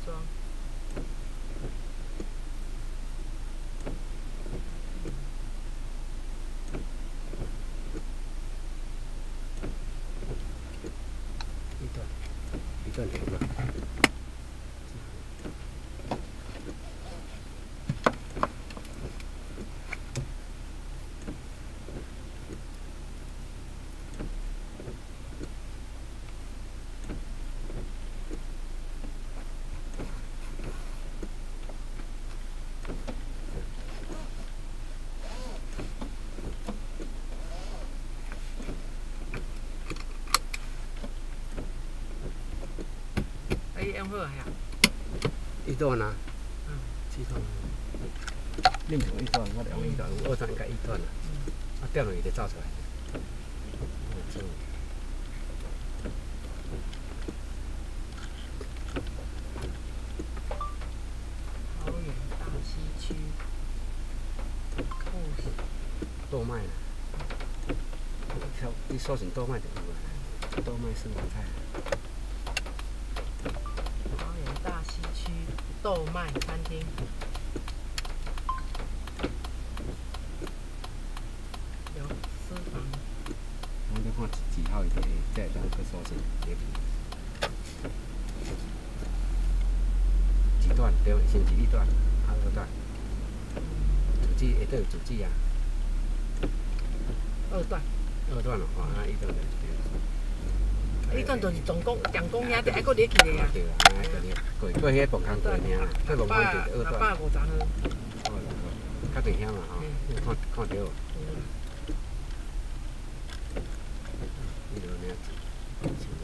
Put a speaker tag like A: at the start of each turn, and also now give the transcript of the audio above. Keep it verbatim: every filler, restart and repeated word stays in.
A: 庄。
B: 一段，一段停了。
A: 哎，用好啊呀。
B: 一段啊。
A: 嗯。
B: 几段？恁用一段，我用一段，二段应该一段啦。嗯。啊，调落去就照出来。哦，这。
A: 桃园大溪区。哦。
B: 豆麦啦。挑你搜寻豆麦就有啊。豆麦生活菜。
A: 桃园大溪区豆麦餐厅。有私房。
B: 我咧看几号伊个，才会当去搜寻入去。几段？对，先是一段，啊二段。主机下底有主机啊。
A: 二段。
B: 二段咯，哦，啊一段就对。
A: 一段就是总共讲公遐，还佫入去咧啊。
B: 对啊，啊个咧，过过迄个棚空过尔啦，这龙湾就是二段。
A: 六百五十号。
B: 好啦好，较近遐嘛吼，看看到。嗯。你就那样子。